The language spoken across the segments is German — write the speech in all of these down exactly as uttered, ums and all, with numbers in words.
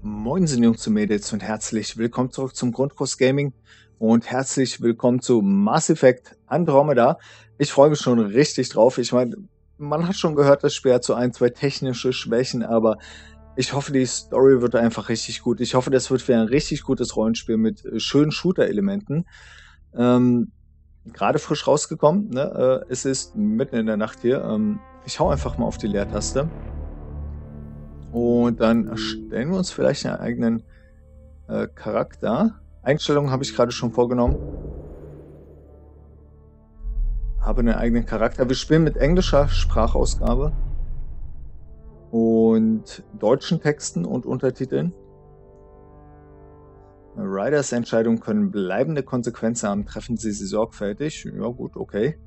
Moinsen Jungs und Mädels und herzlich willkommen zurück zum Grundkurs Gaming und herzlich willkommen zu Mass Effect Andromeda. Ich freue mich schon richtig drauf. Ich meine, man hat schon gehört, das Spiel hat so ein, zwei technische Schwächen, aber ich hoffe, die Story wird einfach richtig gut. Ich hoffe, das wird wieder ein richtig gutes Rollenspiel mit äh, schönen Shooter-Elementen. Ähm, gerade frisch rausgekommen, ne? Äh, es ist mitten in der Nacht hier. Ähm, ich hau einfach mal auf die Leertaste. Und dann erstellen wir uns vielleicht einen eigenen äh, Charakter. Einstellungen habe ich gerade schon vorgenommen. Habe einen eigenen Charakter. Wir spielen mit englischer Sprachausgabe und deutschen Texten und Untertiteln. Riders Entscheidungen können bleibende Konsequenzen haben. Treffen Sie sie sorgfältig. Ja gut, okay.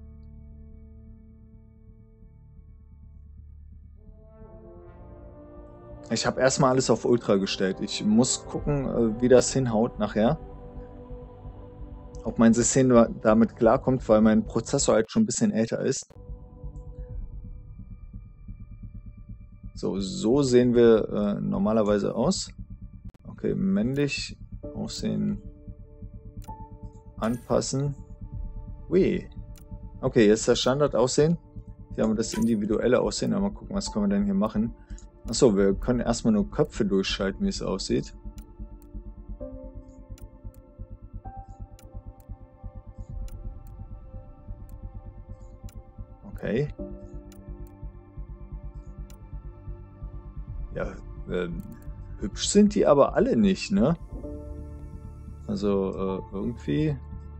Ich habe erstmal alles auf Ultra gestellt. Ich muss gucken, wie das hinhaut nachher. Ob mein System damit klarkommt, weil mein Prozessor halt schon ein bisschen älter ist. So, so sehen wir äh, normalerweise aus. Okay, männlich aussehen, anpassen. Ui. Okay, jetzt das Standard aussehen. Hier haben wir das individuelle Aussehen. Aber mal gucken, was können wir denn hier machen. Achso, wir können erstmal nur Köpfe durchschalten, wie es aussieht. Okay. Ja, äh, hübsch sind die aber alle nicht, ne? Also, äh, irgendwie...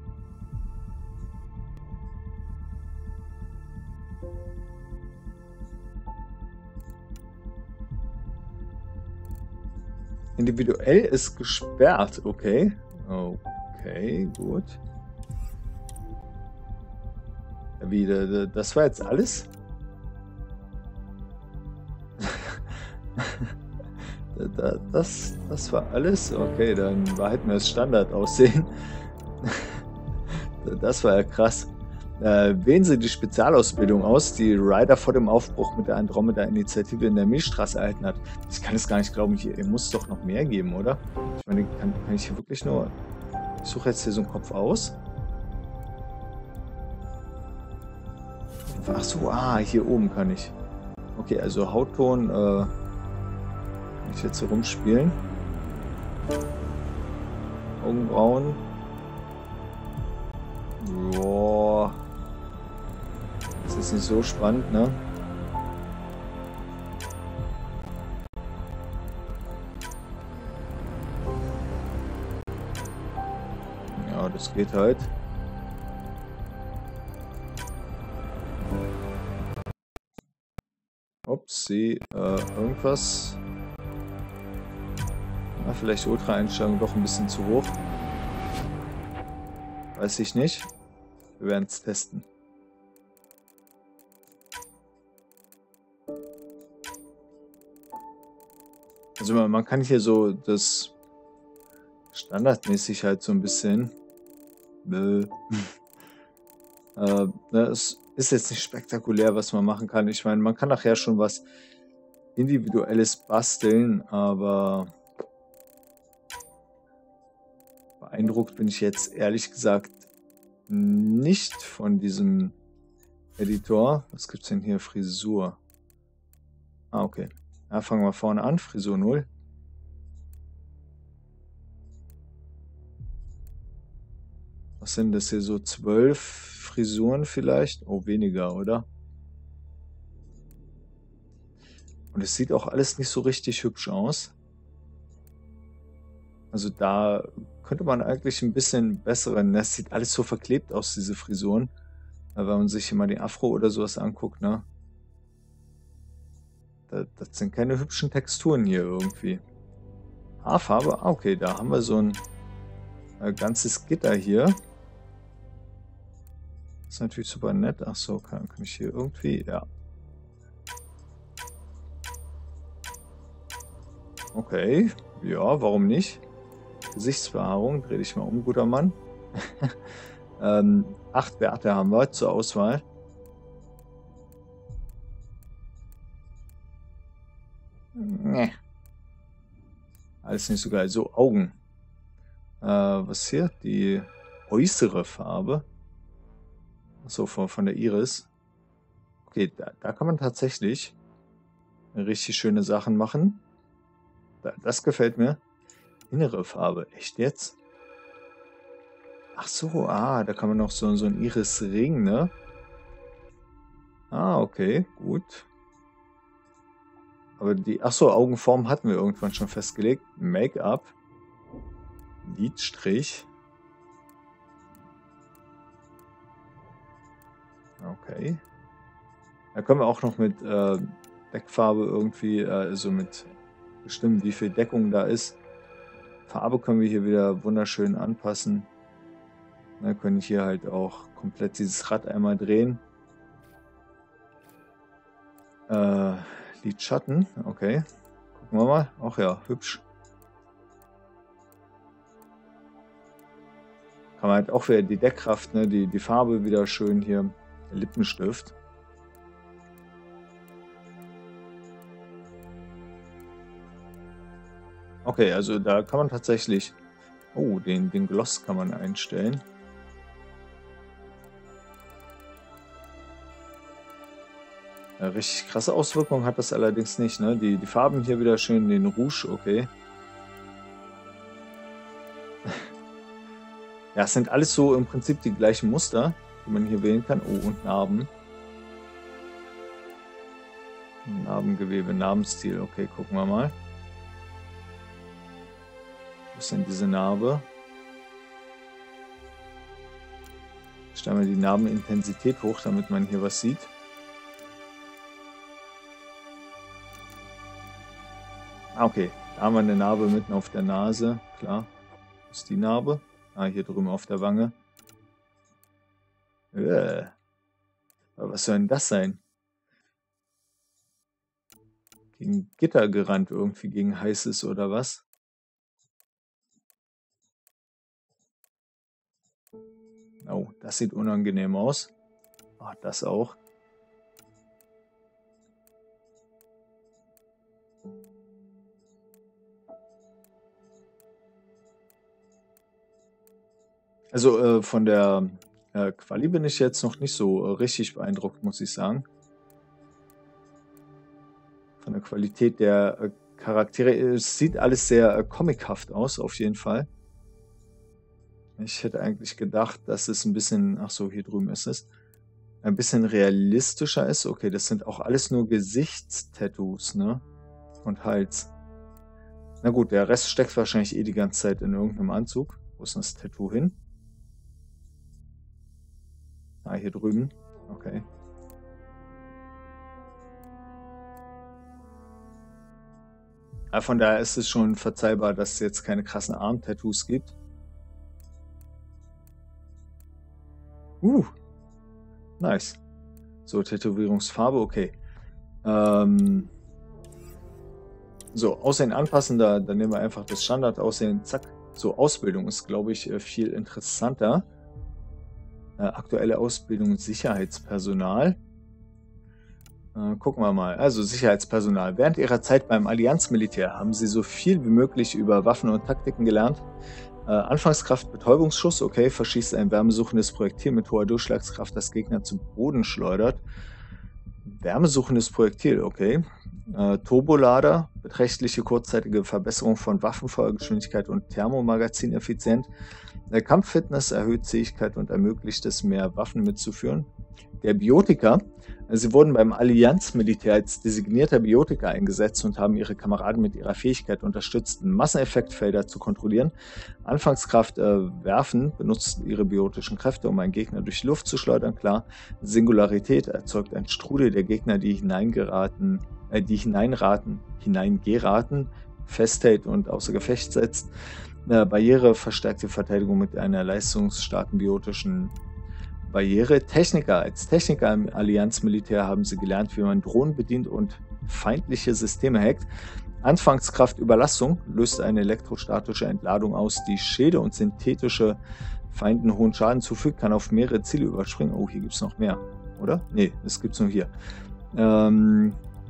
Individuell ist gesperrt, okay. Okay, gut. Wie, das war jetzt alles? das, das war alles? Okay, dann behalten wir das Standard aussehen. Das war ja krass. Äh, wählen Sie die Spezialausbildung aus, die Ryder vor dem Aufbruch mit der Andromeda-Initiative in der Milchstraße erhalten hat. Ich kann es gar nicht glauben, hier muss es doch noch mehr geben, oder? Ich meine, kann, kann ich hier wirklich nur... Ich suche jetzt hier so einen Kopf aus. Ach so, ah, hier oben kann ich. Okay, also Hautton äh, kann ich jetzt hier rumspielen. Augenbrauen. Boah. Das ist nicht so spannend, ne? Ja, das geht halt. Upsi, äh, irgendwas. Na, vielleicht Ultra-Einstellung doch ein bisschen zu hoch. Weiß ich nicht. Wir werden es testen. Also man, man kann hier so das standardmäßig halt so ein bisschen. äh, das ist jetzt nicht spektakulär, was man machen kann. Ich meine, man kann nachher schon was Individuelles basteln, aber beeindruckt bin ich jetzt ehrlich gesagt nicht von diesem Editor. Was gibt es denn hier? Frisur. Ah, okay. Ja, fangen wir vorne an. Frisur null. Was sind das hier so? zwölf Frisuren vielleicht? Oh, weniger, oder? Und es sieht auch alles nicht so richtig hübsch aus. Also da könnte man eigentlich ein bisschen besseren... Das sieht alles so verklebt aus, diese Frisuren. Wenn man sich hier mal die Afro oder sowas anguckt, ne? Das, das sind keine hübschen Texturen hier irgendwie. Haarfarbe? Ah, okay, da haben wir so ein äh, ganzes Gitter hier. Das ist natürlich super nett. Ach so, kann, kann ich hier irgendwie... Ja. Okay, ja, warum nicht? Gesichtsbehaarung, dreh dich mal um, guter Mann. ähm, acht Werte haben wir zur Auswahl. Nee. Alles nicht so geil. So, Augen. Äh, was hier? Die äußere Farbe. Achso, von, von der Iris. Okay, da, da kann man tatsächlich richtig schöne Sachen machen. Da, das gefällt mir. Innere Farbe. Echt jetzt? Ach so, ah, da kann man noch so, so ein Iris-Ring, ne? Ah, okay, gut. Aber die, ach so, Augenform hatten wir irgendwann schon festgelegt. Make-up. Lidstrich. Okay. Da können wir auch noch mit äh, Deckfarbe irgendwie, äh, also mit bestimmen, wie viel Deckung da ist. Farbe können wir hier wieder wunderschön anpassen. Da können hier halt auch komplett dieses Rad einmal drehen. Äh, Lidschatten, okay. Gucken wir mal. Ach ja, hübsch. Kann man halt auch wieder die Deckkraft, ne, die, die Farbe wieder schön hier. Lippenstift. Okay, also da kann man tatsächlich... Oh, den, den Gloss kann man einstellen. Ja, richtig krasse Auswirkungen hat das allerdings nicht, ne? Die, die Farben hier wieder schön, den Rouge, okay. Ja, es sind alles so im Prinzip die gleichen Muster, die man hier wählen kann. Oh, und Narben. Narbengewebe, Narbenstil, okay, gucken wir mal. Wo ist denn diese Narbe? Stellen wir die Narbenintensität hoch, damit man hier was sieht. Ah, okay. Da haben wir eine Narbe mitten auf der Nase. Klar. Wo ist die Narbe? Ah, hier drüben auf der Wange. Äh. Aber was soll denn das sein? Gegen Gitter gerannt irgendwie, gegen heißes oder was? Oh, das sieht unangenehm aus. Oh, das auch. Also äh, von der äh, Quali bin ich jetzt noch nicht so äh, richtig beeindruckt, muss ich sagen. Von der Qualität der äh, Charaktere. Es sieht alles sehr äh, comichaft aus, auf jeden Fall. Ich hätte eigentlich gedacht, dass es ein bisschen, ach so, hier drüben ist es, ein bisschen realistischer ist. Okay, das sind auch alles nur Gesichtstattoos, ne? Und Hals. Na gut, der Rest steckt wahrscheinlich eh die ganze Zeit in irgendeinem Anzug. Wo ist denn das Tattoo hin? Ah, hier drüben. Okay. Aber von daher ist es schon verzeihbar, dass es jetzt keine krassen Arm-Tattoos gibt. Uh, nice. So, Tätowierungsfarbe, okay. Ähm, so, Aussehen anpassen, da, da nehmen wir einfach das Standardaussehen, zack. So, Ausbildung ist, glaube ich, viel interessanter. Äh, aktuelle Ausbildung Sicherheitspersonal. Äh, gucken wir mal. Also Sicherheitspersonal. Während ihrer Zeit beim Allianzmilitär haben sie so viel wie möglich über Waffen und Taktiken gelernt. Äh, Anfangskraft Betäubungsschuss, okay, verschießt ein wärmesuchendes Projektil mit hoher Durchschlagskraft, das Gegner zu Boden schleudert. Wärmesuchendes Projektil, okay. Äh, Turbolader, beträchtliche kurzzeitige Verbesserung von Waffenfeuergeschwindigkeit und Thermomagazineffizienz. Der Kampffitness erhöht Zähigkeit und ermöglicht es, mehr Waffen mitzuführen. Der Biotiker. Sie wurden beim Allianzmilitär als designierter Biotiker eingesetzt und haben ihre Kameraden mit ihrer Fähigkeit unterstützt, Masseneffektfelder zu kontrollieren. Anfangskraft äh, werfen, benutzt ihre biotischen Kräfte, um einen Gegner durch die Luft zu schleudern, klar. Singularität erzeugt ein Strudel der Gegner, die hineingeraten, äh, die hineinraten, hineingeraten, festhält und außer Gefecht setzt. Äh, Barriere verstärkt die Verteidigung mit einer leistungsstarken biotischen Barriere. Techniker. Als Techniker im Allianzmilitär haben sie gelernt, wie man Drohnen bedient und feindliche Systeme hackt. Anfangskraft Überlastung löst eine elektrostatische Entladung aus, die Schäde und synthetische Feinden hohen Schaden zufügt, kann auf mehrere Ziele überspringen. Oh, hier gibt es noch mehr, oder? Nee, das gibt es nur hier. Ähm,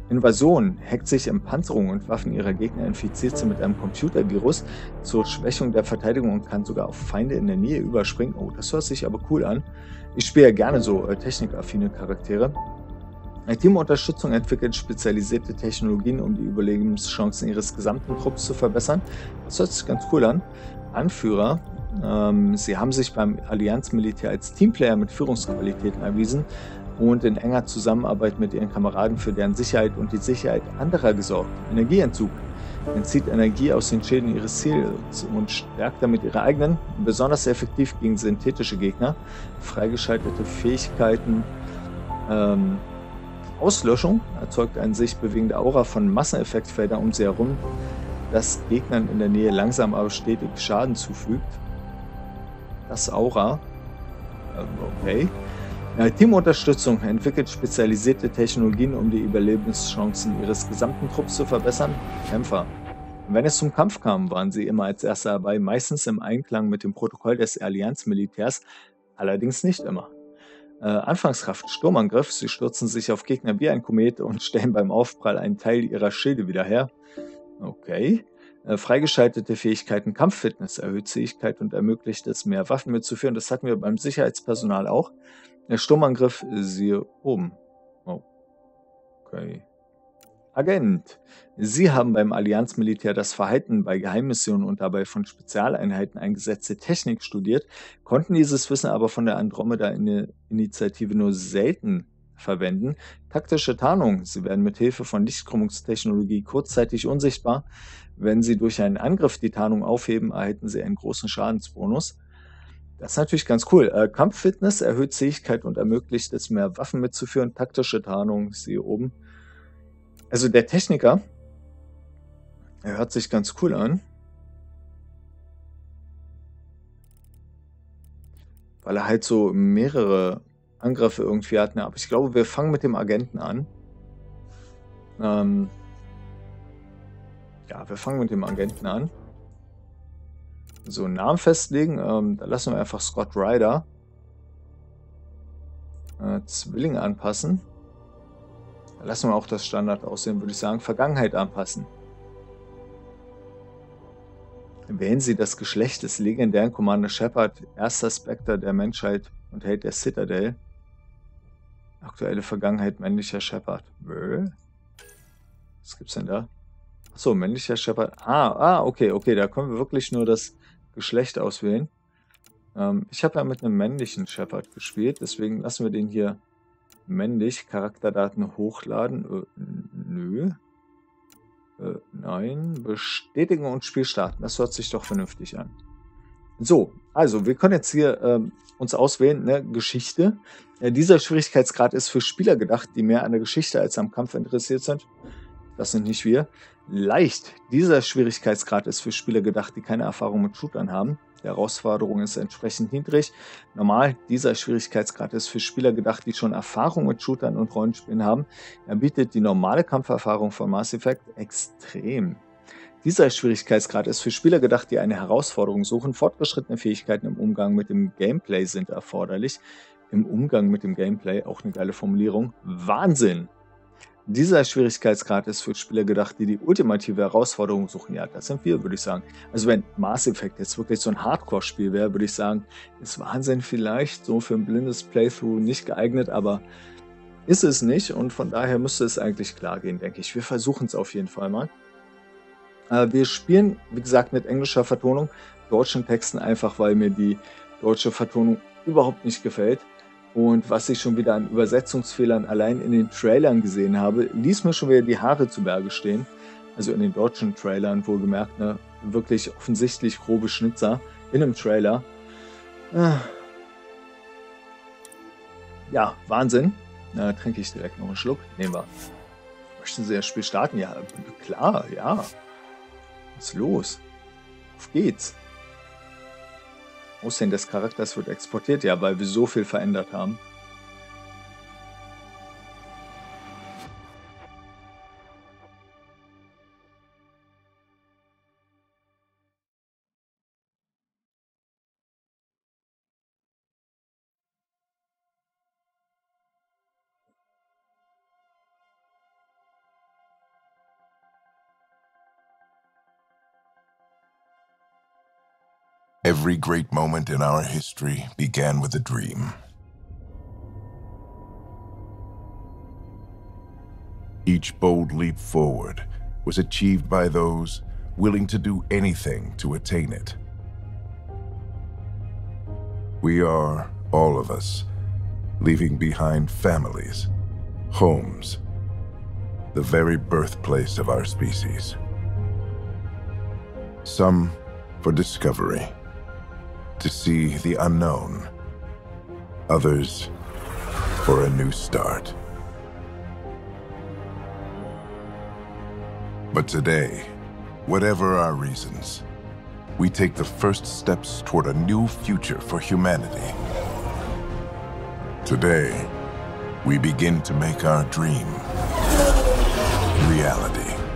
Invasion hackt sich in Panzerung und Waffen ihrer Gegner, infiziert sie mit einem Computervirus zur Schwächung der Verteidigung und kann sogar auf Feinde in der Nähe überspringen. Oh, das hört sich aber cool an. Ich spiele ja gerne so äh, technikaffine Charaktere. Eine Teamunterstützung entwickelt spezialisierte Technologien, um die Überlebenschancen ihres gesamten Trupps zu verbessern. Das hört sich ganz cool an. Anführer. Ähm, sie haben sich beim Allianzmilitär als Teamplayer mit Führungsqualitäten erwiesen und in enger Zusammenarbeit mit ihren Kameraden für deren Sicherheit und die Sicherheit anderer gesorgt. Energieentzug entzieht Energie aus den Schäden ihres Ziels und stärkt damit ihre eigenen, besonders effektiv gegen synthetische Gegner. Freigeschaltete Fähigkeiten. Ähm, Auslöschung erzeugt eine sich bewegende Aura von Masseneffektfeldern um sie herum, das Gegnern in der Nähe langsam aber stetig Schaden zufügt. Das Aura. äh, Okay. Äh, Teamunterstützung entwickelt spezialisierte Technologien, um die Überlebenschancen ihres gesamten Trupps zu verbessern. Kämpfer. Wenn es zum Kampf kam, waren sie immer als Erster dabei, meistens im Einklang mit dem Protokoll des Allianzmilitärs, allerdings nicht immer. Äh, Anfangskraft, Sturmangriff. Sie stürzen sich auf Gegner wie ein Komet und stellen beim Aufprall einen Teil ihrer Schilde wieder her. Okay. Äh, freigeschaltete Fähigkeiten, Kampffitness erhöht Zähigkeit und ermöglicht es, mehr Waffen mitzuführen. Das hatten wir beim Sicherheitspersonal auch. Der Sturmangriff, äh, siehe oben. Okay. Agent. Sie haben beim Allianzmilitär das Verhalten bei Geheimmissionen und dabei von Spezialeinheiten eingesetzte Technik studiert, konnten dieses Wissen aber von der Andromeda-Initiative nur selten verwenden. Taktische Tarnung. Sie werden mit Hilfe von Lichtkrümmungstechnologie kurzzeitig unsichtbar. Wenn Sie durch einen Angriff die Tarnung aufheben, erhalten Sie einen großen Schadensbonus. Das ist natürlich ganz cool. Äh, Kampffitness erhöht Zähigkeit und ermöglicht es, mehr Waffen mitzuführen. Taktische Tarnung, siehe oben. Also der Techniker, er hört sich ganz cool an, weil er halt so mehrere Angriffe irgendwie hat. Ne? Aber ich glaube, wir fangen mit dem Agenten an. Ähm, ja, wir fangen mit dem Agenten an. So, Namen festlegen. Ähm, da lassen wir einfach Scott Ryder. Äh, Zwilling anpassen. Da lassen wir auch das Standard aussehen, würde ich sagen. Vergangenheit anpassen. Wählen Sie das Geschlecht des legendären Commander Shepard, erster Spectre der Menschheit und Held der Citadel. Aktuelle Vergangenheit männlicher Shepard. Bö? Was gibt's denn da? Achso, männlicher Shepard. Ah, ah, okay, okay, da können wir wirklich nur das Geschlecht auswählen. Ähm, ich habe ja mit einem männlichen Shepard gespielt, deswegen lassen wir den hier männlich. Charakterdaten hochladen. Äh, nö. Äh, nein. Bestätigen und Spiel starten. Das hört sich doch vernünftig an. So, also wir können jetzt hier ähm, uns auswählen, ne, Geschichte. Äh, dieser Schwierigkeitsgrad ist für Spieler gedacht, die mehr an der Geschichte als am Kampf interessiert sind. Das sind nicht wir. Leicht. Dieser Schwierigkeitsgrad ist für Spieler gedacht, die keine Erfahrung mit Shootern haben. Die Herausforderung ist entsprechend niedrig. Normal. Dieser Schwierigkeitsgrad ist für Spieler gedacht, die schon Erfahrung mit Shootern und Rollenspielen haben. Er bietet die normale Kampferfahrung von Mass Effect extrem. Dieser Schwierigkeitsgrad ist für Spieler gedacht, die eine Herausforderung suchen. Fortgeschrittene Fähigkeiten im Umgang mit dem Gameplay sind erforderlich. Im Umgang mit dem Gameplay, auch eine geile Formulierung. Wahnsinn! Dieser Schwierigkeitsgrad ist für Spieler gedacht, die die ultimative Herausforderung suchen. Ja, das sind wir, würde ich sagen. Also wenn Mass Effect jetzt wirklich so ein Hardcore-Spiel wäre, würde ich sagen, ist Wahnsinn vielleicht so für ein blindes Playthrough nicht geeignet, aber ist es nicht und von daher müsste es eigentlich klar gehen, denke ich. Wir versuchen es auf jeden Fall mal. Äh, wir spielen, wie gesagt, mit englischer Vertonung, deutschen Texten, einfach weil mir die deutsche Vertonung überhaupt nicht gefällt. Und was ich schon wieder an Übersetzungsfehlern allein in den Trailern gesehen habe, ließ mir schon wieder die Haare zu Berge stehen. Also in den deutschen Trailern, wohlgemerkt, ne, wirklich offensichtlich grobe Schnitzer in einem Trailer. Äh, ja, Wahnsinn. Na, trinke ich direkt noch einen Schluck. Nehmen wir. Möchten Sie das Spiel starten? Ja, klar, ja. Was ist los? Auf geht's. Aussehen des Charakters wird exportiert, ja, weil wir so viel verändert haben. Every great moment in our history began with a dream. Each bold leap forward was achieved by those willing to do anything to attain it. We are, all of us, leaving behind families, homes, the very birthplace of our species. Some for discovery, to see the unknown. Others for a new start. But today, whatever our reasons, we take the first steps toward a new future for humanity. Today, we begin to make our dream reality.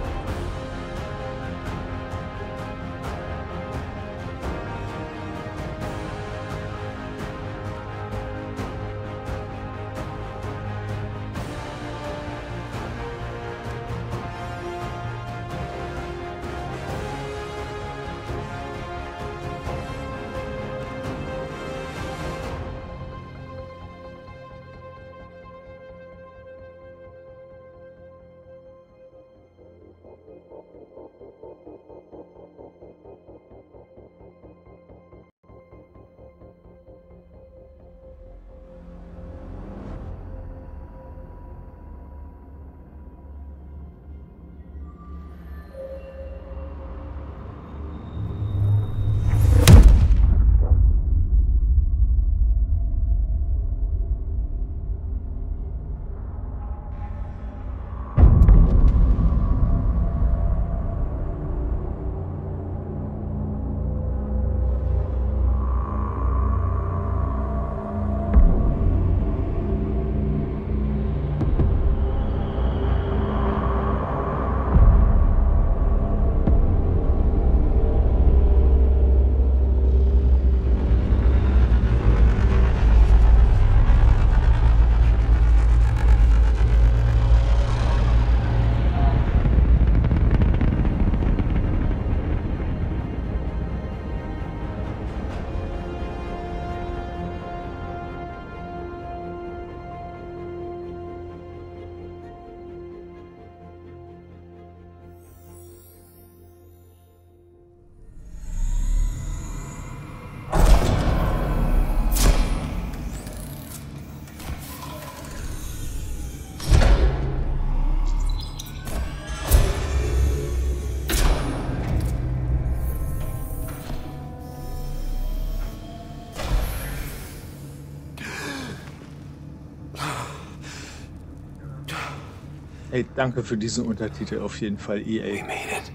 Hey, danke für diesen Untertitel auf jeden Fall, E We A. made it.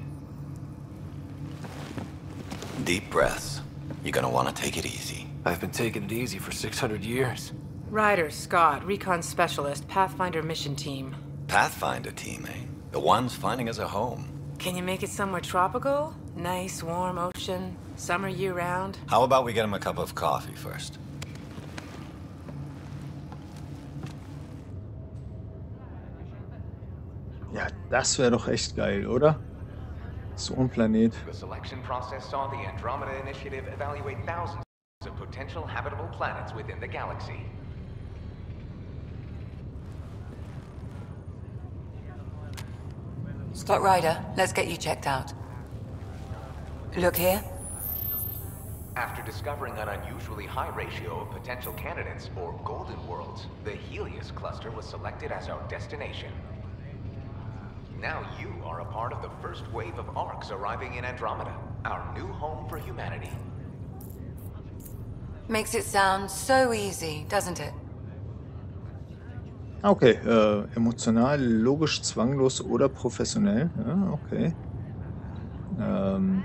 Deep breaths. You're gonna want to take it easy. I've been taking it easy for six hundred years. Ryder, Scott, Recon Specialist, Pathfinder Mission Team. Pathfinder team, eh? The ones finding us a home. Can you make it somewhere tropical? Nice, warm ocean, summer year-round? How about we get him a cup of coffee first? Ja, das wäre doch echt geil, oder? So ein Planet. The selection process saw the Andromeda Initiative evaluate thousands of potential habitable planets within the galaxy. Scott Ryder, let's get you checked out. Look here. After discovering an unusually high ratio of potential candidates, or golden worlds, the Helios cluster was selected as our destination. Now you are a part of the first wave of Arks arriving in Andromeda, our new home for humanity. Makes it sound so easy, doesn't it? Okay, äh, emotional, logisch, zwanglos oder professionell. Ja, okay. Ähm,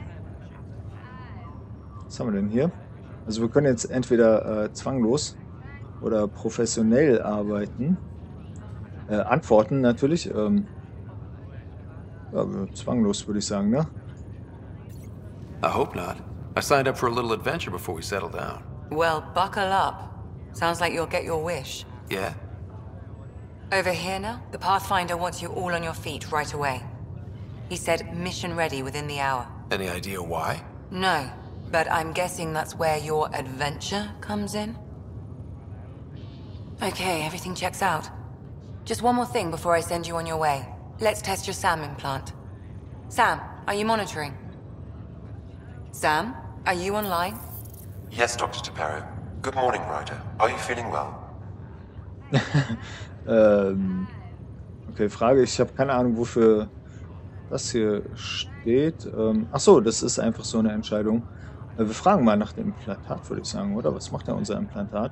was haben wir denn hier? Also wir können jetzt entweder äh, zwanglos oder professionell arbeiten. Äh, antworten natürlich. Ähm, ja, zwanglos würde ich sagen, ne? I hope not. I signed up for a little adventure before we settle down. Well, buckle up. Sounds like you'll get your wish. Yeah? Over here now, the Pathfinder wants you all on your feet right away. He said mission ready within the hour. Any idea why? No, But I'm guessing that's where your adventure comes in? Okay, everything checks out. Just one more thing before I send you on your way. Let's test your SAM implant. Sam, are you monitoring? Sam, are you online? Yes, Doctor Taparo. Good morning, Ryder. Are you feeling well? ähm, okay, Frage. Ich habe keine Ahnung, wofür das hier steht. Ähm, ach so, das ist einfach so eine Entscheidung. Äh, wir fragen mal nach dem Implantat, würde ich sagen, oder? Was macht denn unser Implantat?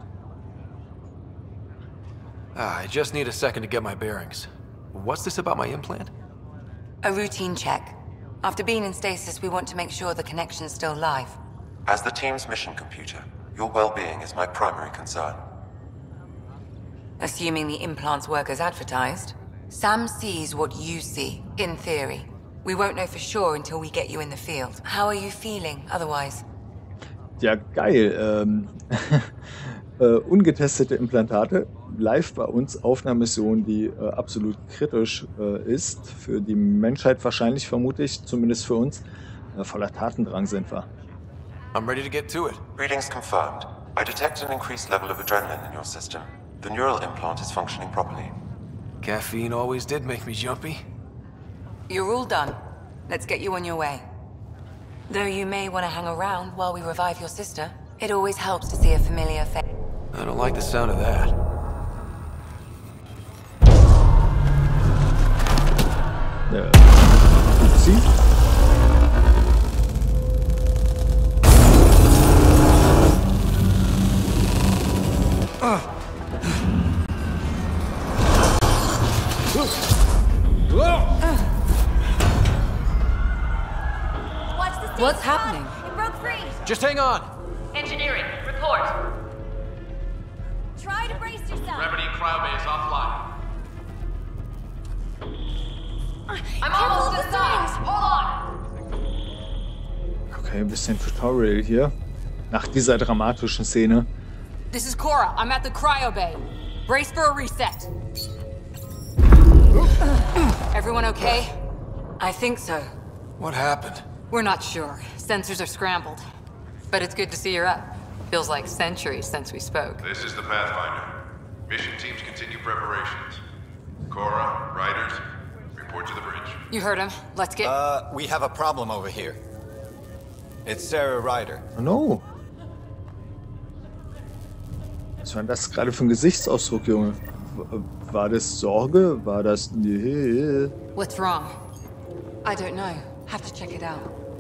Ah, I just need a second to get my bearings. What's this about my implant? A routine check. After being in stasis, we want to make sure the connection's still live. As the team's mission computer, your well-being is my primary concern. Assuming the implants work as advertised, Sam sees what you see, in theory. We won't know for sure until we get you in the field. How are you feeling otherwise? Ja, geil. Ähm, äh, ungetestete Implantate live bei uns auf einer Mission, die äh, absolut kritisch äh, ist. Für die Menschheit wahrscheinlich, vermute ich, zumindest für uns. Äh, voller Tatendrang sind wir. I'm ready to get to it. Readings confirmed. I detect an increased level of adrenaline in your system. The neural implant is functioning properly. Caffeine always did make me jumpy. You're all done. Let's get you on your way. Though you may want to hang around while we revive your sister, it always helps to see a familiar face. I don't like the sound of that. Ja. Sie? What's happening? It broke free. Just hang on. Engineering, report. Try to brace yourself. Remedy cryobase offline. I'm almost inside. Hold on. Okay, ein bisschen Tutorial hier. Nach dieser dramatischen Szene. This is Cora. I'm at the cryobay. Brace for a reset. Everyone okay? I think so. What happened? We're not sure. Sensors are scrambled. But it's good to see you're up. Feels like centuries since we spoke. This is the Pathfinder. Mission teams continue preparations. Cora, Riders, report to the bridge. You heard him. Let's get... Uh, we have a problem over here. It's Sarah Ryder. Oh no. Was war denn das gerade für ein Gesichtsausdruck, Junge? War das Sorge? War das... What's wrong? I don't know. Have to check it out.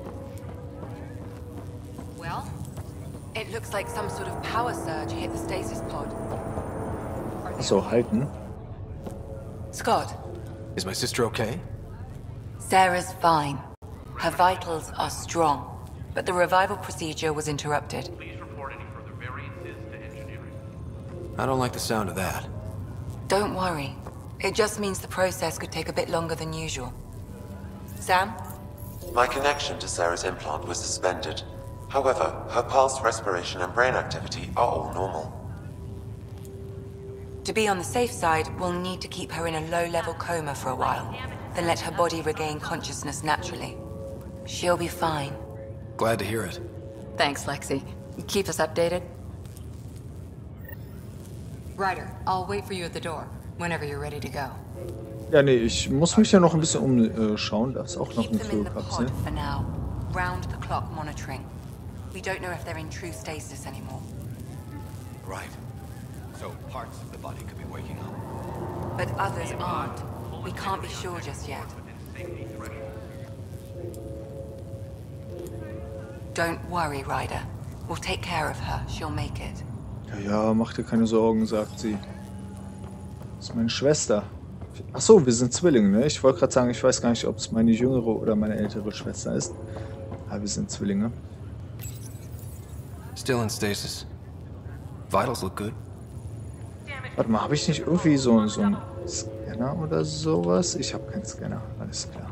Well? It looks like some sort of power surge hit the stasis pod. So, halten. Scott, Is my sister okay? Sarah's fine. Her vitals are strong, but the revival procedure was interrupted. Please report any further variances to engineering. I don't like the sound of that. Don't worry. It just means the process could take a bit longer than usual. Sam? My connection to Sarah's implant was suspended. However, her pulse, respiration, and brain activity are all normal. To be on the safe side, we'll need to keep her in a low-level coma for a while, then let her body regain consciousness naturally. She'll be fine. Glad to hear it. Thanks, Lexi. Keep us updated. Ryder, I'll wait for you at the door, whenever you're ready to go. Ja, nee, ich muss mich ja noch ein bisschen umschauen. Da ist auch noch Keep eine them in the Flugkapsel. pod for now. Round the clock monitoring. We don't know if they're in true stasis anymore. Right. So parts of the body could be waking up. But others aren't. We can't be sure just yet. Don't worry, Ryder. We'll take care of her. She'll make it. Ja, ja, mach dir keine Sorgen, sagt sie. Das ist meine Schwester. Ach so, wir sind Zwillinge, ne? Ich wollte gerade sagen, ich weiß gar nicht, ob es meine jüngere oder meine ältere Schwester ist. Aber wir sind Zwillinge. Still in stasis. Vitals look good. Warte mal, habe ich nicht irgendwie so, so einen Scanner oder sowas? Ich habe keinen Scanner, alles klar.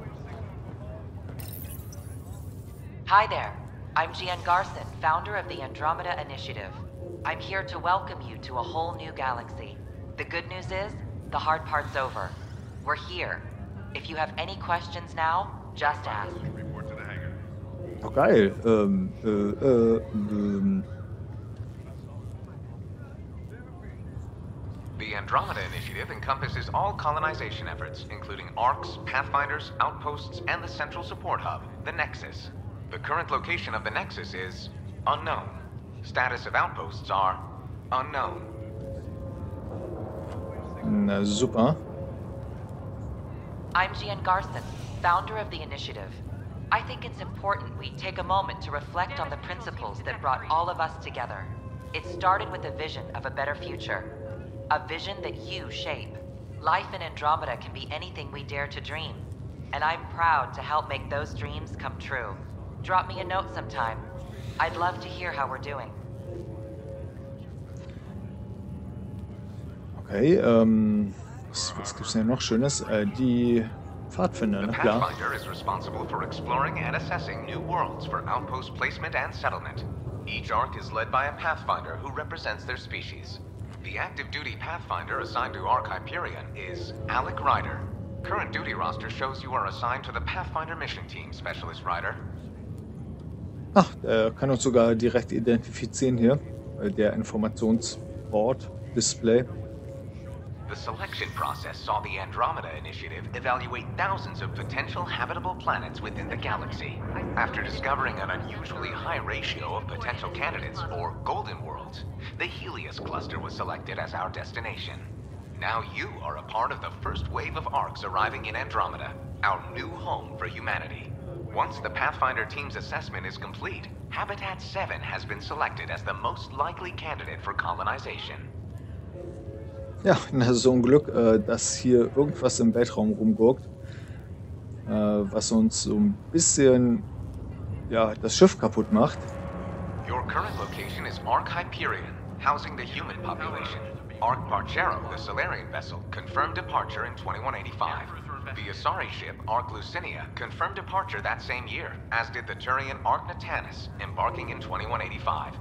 Hi there. I'm Gian Garson, founder of the Andromeda Initiative. I'm here to welcome you to a whole new galaxy. The good news is, the hard part's over. We're here. If you have any questions now, just ask. Report to the hangar. Oh, geil. Ähm, äh, äh, ähm. The Andromeda Initiative encompasses all colonization efforts, including ARCs, Pathfinders, outposts, and the central support hub, the Nexus. The current location of the Nexus is unknown. Status of outposts are unknown. Na super. I'm Jian Garson, founder of the initiative. I think it's important we take a moment to reflect on the principles that brought all of us together. It started with a vision of a better future. A vision that you shape. Life in Andromeda can be anything we dare to dream. And I'm proud to help make those dreams come true. Drop me a note sometime. I'd love to hear how we're doing. Okay, ähm, was, was gibt's denn noch Schönes? Äh, die Pfadfinder, The ne? Klar. Pathfinder is responsible for exploring and assessing new worlds for outpost placement and settlement. Each ARC is led by a Pathfinder who represents their species. The active duty Pathfinder assigned to ARC Hyperion is Alec Ryder. Current duty roster shows you are assigned to the Pathfinder Mission Team, Specialist Ryder. Ach, er kann uns sogar direkt identifizieren hier. Äh, Der Informationsboard-Display. The selection process saw the Andromeda Initiative evaluate thousands of potential habitable planets within the galaxy. After discovering an unusually high ratio of potential candidates, or golden worlds, the Helios cluster was selected as our destination. Now you are a part of the first wave of ARCs arriving in Andromeda, our new home for humanity. Once the Pathfinder team's assessment is complete, Habitat seven has been selected as the most likely candidate for colonization. Ja, na, so ein Glück, äh, dass hier irgendwas im Weltraum rumgurkt, äh, was uns so ein bisschen, ja, das Schiff kaputt macht. Your current location is ARC Hyperion, housing the human population. ARC Parchero, the Solarian vessel, confirmed departure in twenty-one eighty-five. The Asari ship, ARC Lucinia, confirmed departure that same year, as did the Turian ARC Natanus, embarking in twenty-one eighty-five.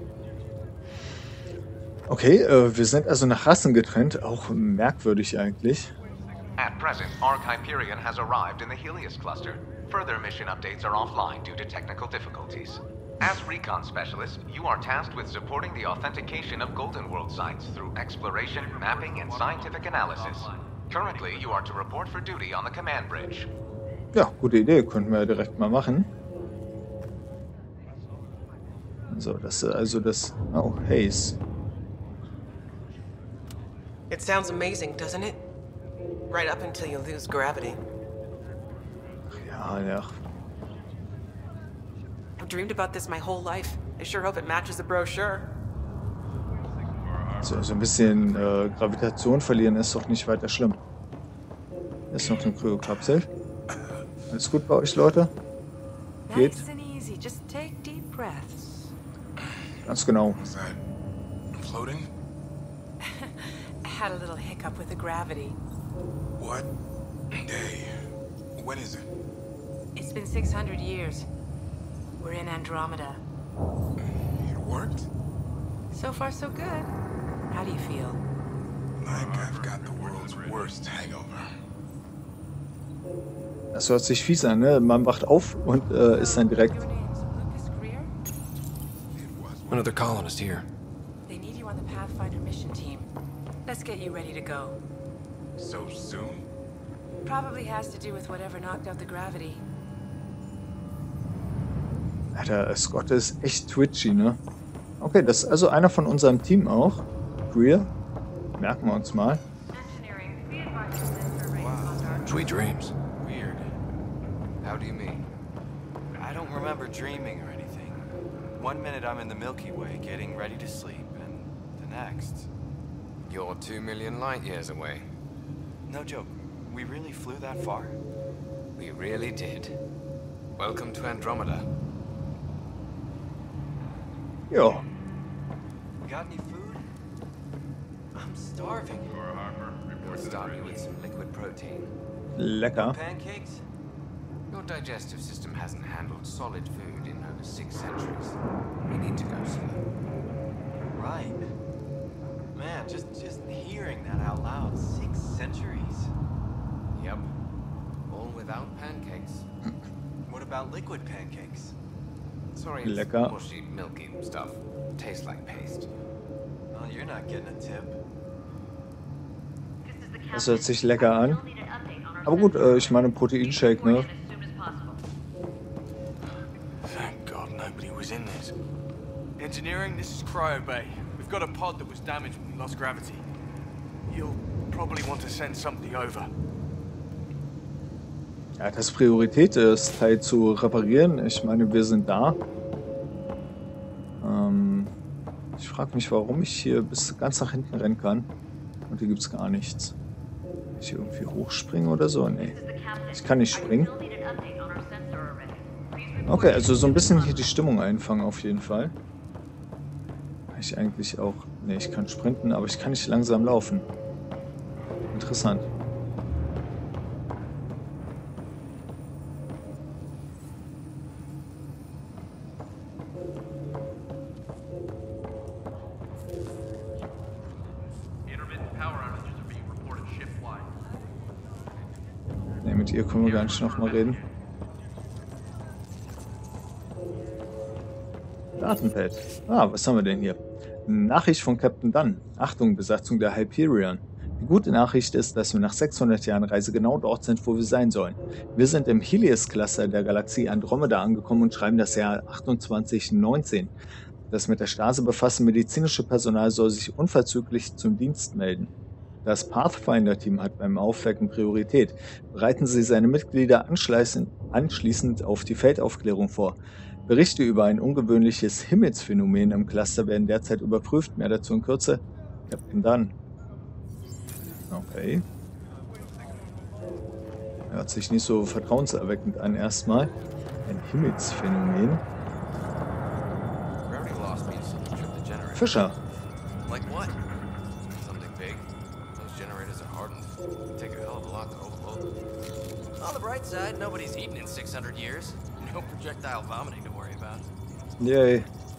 Okay, äh, wir sind also nach Rassen getrennt, auch merkwürdig eigentlich. At present, ARC Hyperion has arrived in the Helios cluster. Further mission updates are offline due to technical difficulties. As recon specialist, you are tasked with supporting the authentication of Golden World sites through exploration, mapping, and scientific analysis. Currently, you are to report for duty on the command bridge. Ja, gute Idee, könnten wir direkt mal machen. So, das ist also das... Oh, Haze. It sounds amazing, doesn't it? Right up until you lose gravity. Ja, ja. I've dreamed about this my whole life. I sure hope it matches the brochure. So, so ein bisschen äh, Gravitation verlieren ist doch nicht weiter schlimm. Hier ist noch eine Kryokapsel. Alles gut bei euch, Leute? Geht? Nice and easy. Just take deep breaths. Ganz genau. Was that? Floating? I had a little hiccup with the gravity. What day? When is it? It's been six hundred years. We're in Andromeda. It worked? So far, so good. How do you feel? Like I've got the world's worst hangover. Das hört sich fies an, ne? Man wacht auf und äh, ist dann direkt... Another colonist here. They need you on the Pathfinder mission team. Let's get you ready to go. So soon? Probably has to do with whatever knocked out the gravity. Alter, Scott ist echt twitchy, ne? Okay, das ist also einer von unserem Team auch. Greer. Merken wir uns mal. Sweet dreams. Weird. How do you mean? I don't remember dreaming or anything. One minute I'm in the Milky Way getting ready to sleep, and the next... You're two million light years away. No joke. We really flew that far? We really did. Welcome to Andromeda. Ja. Got any food? I'm starving. We'll start you with some liquid protein. Lecker. Pancakes? Your digestive system hasn't handled solid food in over six centuries. We need to go slow. Right. Man, just just hearing that out loud. Six centuries. Yep. All without pancakes. What about liquid pancakes? Sorry, it's Lecker. mushy, milky stuff. Tastes like paste. Well, you're not getting a tip. Das hört sich lecker an. Aber gut, äh, ich meine Proteinshake, ne? Thank God nobody was in this. Engineering, this is Cryo Bay. We've got a pod that was damaged when we lost gravity. You'll probably want to send somebody over. Ja, das Priorität ist, Teil zu reparieren. Ich meine, wir sind da. Ähm, ich frage mich, warum ich hier bis ganz nach hinten rennen kann. Und hier gibt es gar nichts. Kann ich hier irgendwie hochspringen oder so? Nee. Ich kann nicht springen. Okay, also so ein bisschen hier die Stimmung einfangen auf jeden Fall. Kann ich eigentlich auch... Nee, ich kann sprinten, aber ich kann nicht langsam laufen. Interessant. Ne, mit ihr können wir gar nicht nochmal reden. Datenpad. Ah, was haben wir denn hier? Nachricht von Captain Dunn. Achtung, Besatzung der Hyperion. Die gute Nachricht ist, dass wir nach sechshundert Jahren Reise genau dort sind, wo wir sein sollen. Wir sind im Helios-Cluster der Galaxie Andromeda angekommen und schreiben das Jahr achtundzwanzig neunzehn. Das mit der Stase befasste medizinische Personal soll sich unverzüglich zum Dienst melden. Das Pathfinder-Team hat beim Aufwecken Priorität. Bereiten Sie seine Mitglieder anschließend, anschließend auf die Feldaufklärung vor. Berichte über ein ungewöhnliches Himmelsphänomen im Cluster werden derzeit überprüft. Mehr dazu in Kürze. Captain Dunn. Okay. Hört sich nicht so vertrauenserweckend an erstmal. Ein Himmelsphänomen. Fischer. Like what? Something big. Those generators are hardened. It'd take a hell of a lot to overload them. On the bright side, nobody's eaten in six hundred years. No projectile vomiting to worry about. Yay.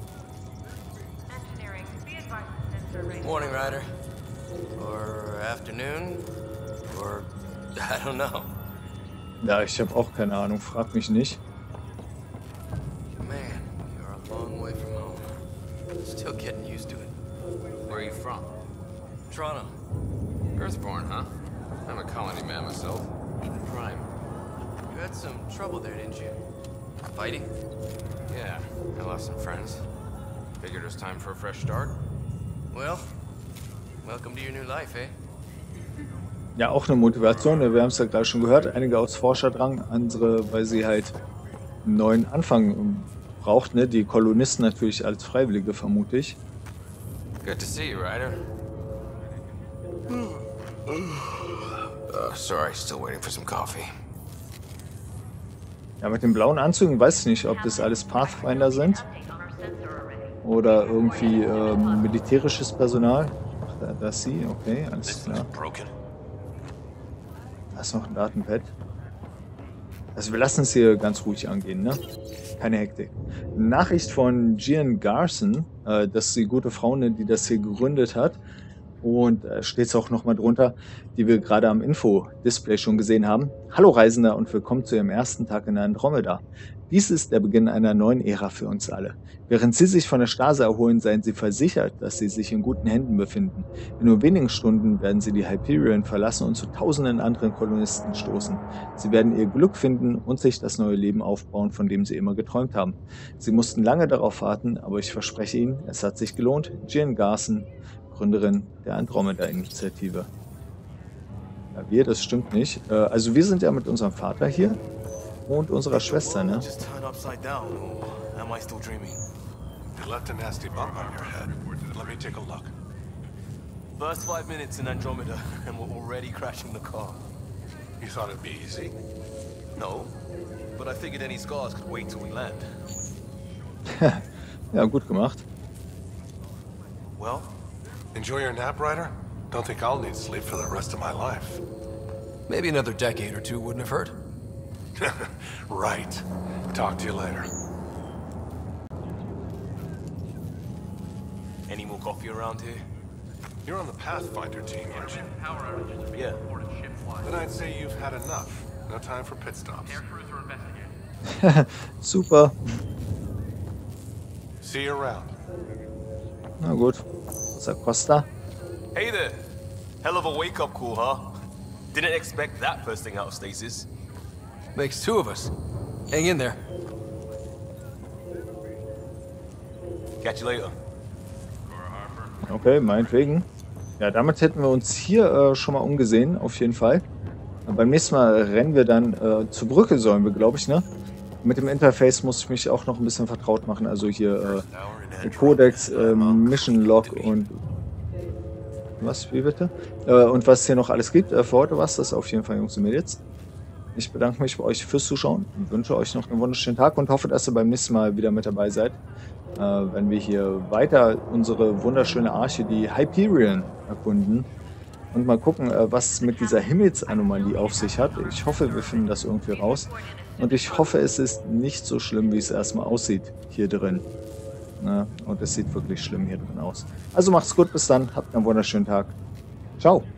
Morning, Ryder. Or afternoon. Or I don't know. Ja, ich habe auch keine Ahnung. Frag mich nicht. Man, you're a long way from home. Still getting used to it. Where are you from? Toronto. Earthborn, huh? I'm a colony man myself. Even prime. You had some trouble there, didn't you? Fighting? Yeah, I lost some friends. Figured it was time for a fresh start. Well, welcome to your new life, eh? Ja, auch eine Motivation. Wir haben es ja gleich schon gehört. Einige aus Forscherdrang, andere, weil sie halt einen neuen Anfang braucht. Ne? Die Kolonisten natürlich als Freiwillige, vermute ich. Good to see you, Ryder. Uh, sorry, still waiting for some coffee. Ja, mit den blauen Anzügen weiß ich nicht, ob das alles Pathfinder sind. Oder irgendwie ähm, militärisches Personal. Ach, da, da ist sie. Okay, alles klar. Da ist noch ein Datenpad. Also wir lassen es hier ganz ruhig angehen, ne? Keine Hektik. Nachricht von Gian Garson, äh, das ist die gute Frau, ne, die das hier gegründet hat. Und äh, steht es auch nochmal drunter, die wir gerade am Info-Display schon gesehen haben. Hallo Reisender und willkommen zu Ihrem ersten Tag in Andromeda. Dies ist der Beginn einer neuen Ära für uns alle. Während Sie sich von der Stase erholen, seien Sie versichert, dass Sie sich in guten Händen befinden. In nur wenigen Stunden werden Sie die Hyperion verlassen und zu tausenden anderen Kolonisten stoßen. Sie werden Ihr Glück finden und sich das neue Leben aufbauen, von dem Sie immer geträumt haben. Sie mussten lange darauf warten, aber ich verspreche Ihnen, es hat sich gelohnt. Gian Garson, Gründerin der Andromeda-Initiative. Ja, wir, das stimmt nicht. Äh, also wir sind ja mit unserem Vater hier und unserer Schwester, ne? Just turned upside down, or am I still dreaming? You left a nasty bump on your head. Let me take a look. First five minutes in Andromeda, and we're already crashing the car. You thought it'd be easy? No, but I figured any scars could wait till we land. Ja, gut gemacht. Well, enjoy your nap, Ryder. Don't think I'll need sleep for the rest of my life. Maybe another decade or two wouldn't have hurt. Right. Talk to you later. Any more coffee around here? You're on the Pathfinder team, aren't you? Yeah. Then I'd say you've had enough. No time for pit stops. Super. See you around. Na gut. Was sagt Costa? Hey there. Hell of a wake-up call, huh? Didn't expect that first thing out of stasis. Makes two of us. Hang in there. Catch you later. Okay, meinetwegen. Ja, damit hätten wir uns hier äh, schon mal umgesehen, auf jeden Fall. Und beim nächsten Mal rennen wir dann äh, zur Brücke, sollen wir, glaube ich, ne? Mit dem Interface muss ich mich auch noch ein bisschen vertraut machen. Also hier äh, Codex, äh, Mission Log und was, wie bitte? Äh, und was es hier noch alles gibt. Äh, für heute war es das auf jeden Fall, Jungs und Mädels. Ich bedanke mich bei euch fürs Zuschauen und wünsche euch noch einen wunderschönen Tag und hoffe, dass ihr beim nächsten Mal wieder mit dabei seid, äh, wenn wir hier weiter unsere wunderschöne Arche, die Hyperion, erkunden und mal gucken, äh, was es mit dieser Himmelsanomalie auf sich hat. Ich hoffe, wir finden das irgendwie raus und ich hoffe, es ist nicht so schlimm, wie es erstmal aussieht hier drin. Ja, und es sieht wirklich schlimm hier drin aus. Also macht's gut, bis dann, habt einen wunderschönen Tag. Ciao.